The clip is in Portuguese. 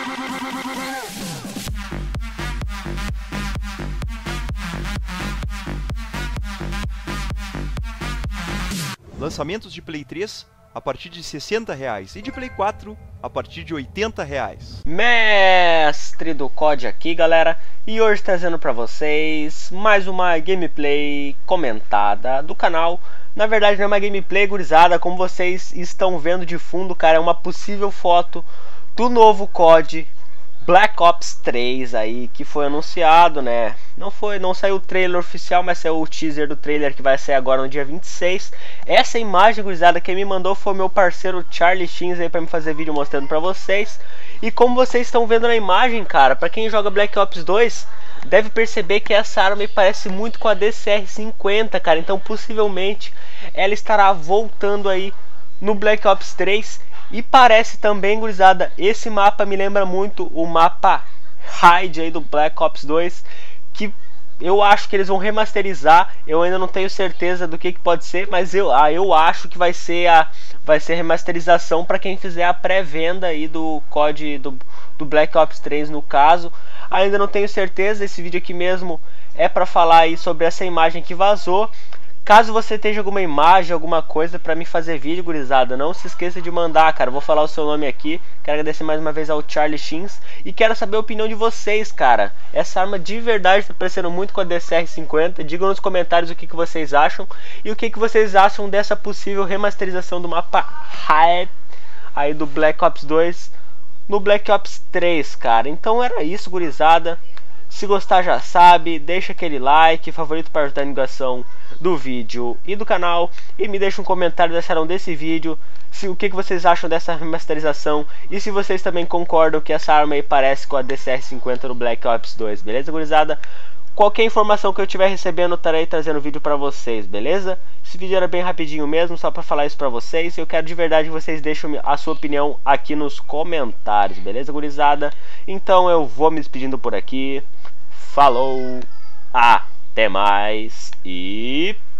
Lançamentos de Play 3 a partir de R$ 60 e de Play 4 a partir de R$ 80. Mestre do COD aqui, galera, e hoje trazendo para vocês mais uma gameplay comentada do canal. Na verdade não é uma gameplay, gurizada, como vocês estão vendo de fundo, cara, é uma possível foto do novo COD Black Ops 3 aí, que foi anunciado, né? Não saiu o trailer oficial, mas saiu o teaser do trailer que vai sair agora no dia 26. Essa imagem, gurizada, quem me mandou foi o meu parceiro Charlie Shins aí pra me fazer vídeo mostrando pra vocês. E como vocês estão vendo na imagem, cara, pra quem joga Black Ops 2, deve perceber que essa arma me parece muito com a DCR-50, cara. Então possivelmente ela estará voltando aí no Black Ops 3. E parece também, gurizada, esse mapa me lembra muito o mapa Raid aí do Black Ops 2, que eu acho que eles vão remasterizar. Eu ainda não tenho certeza do que pode ser, mas eu acho que vai ser remasterização para quem fizer a pré-venda aí do COD do Black Ops 3 no caso. Ainda não tenho certeza, esse vídeo aqui mesmo é para falar aí sobre essa imagem que vazou. Caso você tenha alguma imagem, alguma coisa pra me fazer vídeo, gurizada, não se esqueça de mandar, cara. Vou falar o seu nome aqui. Quero agradecer mais uma vez ao Charlie Shins. E quero saber a opinião de vocês, cara. Essa arma de verdade tá parecendo muito com a DCR-50. Digam nos comentários o que vocês acham. E o que vocês acham dessa possível remasterização do mapa Hype aí do Black Ops 2 no Black Ops 3, cara. Então era isso, gurizada. Se gostar já sabe, deixa aquele like, favorito para ajudar a divulgação do vídeo e do canal, e me deixa um comentário desse vídeo, o que vocês acham dessa remasterização e se vocês também concordam que essa arma aí parece com a DCR-50 no Black Ops 2, beleza, gurizada? Qualquer informação que eu estiver recebendo, eu estarei trazendo vídeo pra vocês, beleza? Esse vídeo era bem rapidinho mesmo, só pra falar isso pra vocês. Eu quero de verdade que vocês deixem a sua opinião aqui nos comentários, beleza, gurizada? Então eu vou me despedindo por aqui. Falou, até mais e...